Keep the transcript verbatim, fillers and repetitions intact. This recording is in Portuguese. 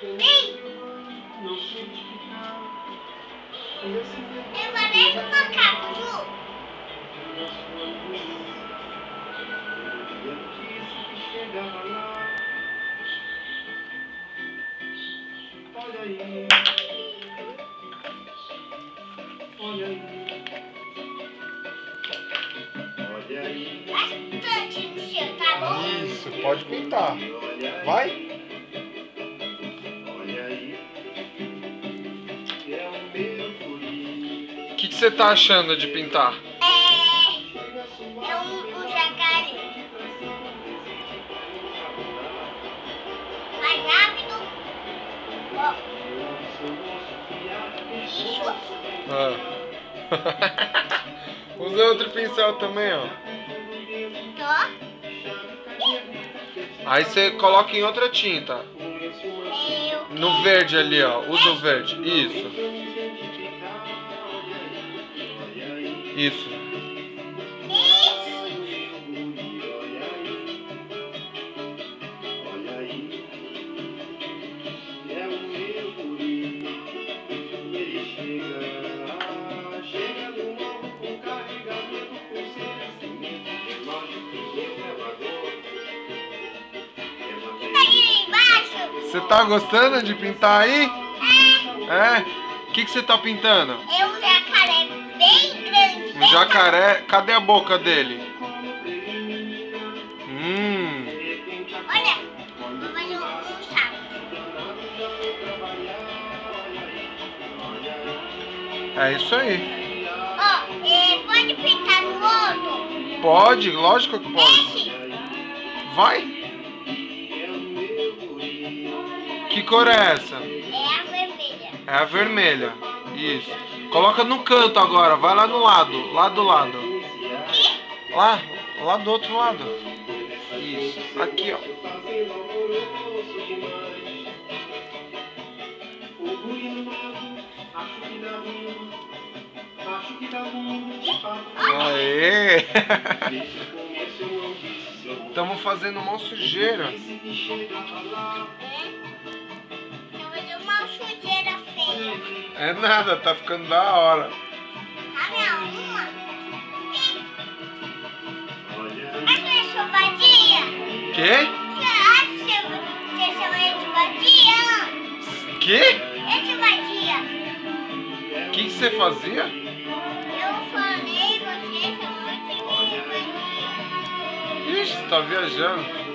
Vem! Eu parei um macaco, Ju. Olha aí. Olha aí. Olha aí. Bastante no seu, tá bom? Isso, pode pintar. Vai? Olha aí. É o meu guri. O que você tá achando de pintar? É, é um, um jacaré. Mais rápido. Ó. Isso. Ah. Usa outro pincel também, ó. Tô. Aí você coloca em outra tinta. Eu No verde ali, ó. Usa o verde. Isso. Isso. Olha aí. É o meu guri. Ele chega. Chega no morro com carregamento, pulseira, cimento, relógio, pneu, elevador. tá aí embaixo. Você tá gostando de pintar aí? É? O que que você tá pintando? É um jacaré bem grande. Um Bem jacaré. Cadê a boca dele? Hum. grande. Olha, vou fazer um, um saco. É isso aí. Ó, é, pode pintar no outro? Pode, lógico que pode. Esse? Vai. Que cor é essa? É a vermelha. É a vermelha. Isso. Coloca no canto agora. Vai lá no lado. Lá do lado. Aqui? Lá. Lá do outro lado. Isso. Aqui, ó. Aê! Estamos fazendo uma sujeira. É? Eu vou fazer uma sujeira feia. É nada, tá ficando da hora. Tá minha uma? Acha que é vadia? Quê? Você acha que você chama ele de vadia? Quê? É de vadia. O que que você fazia? Eu falei, você chamou de vadia. Ixi, você tá viajando.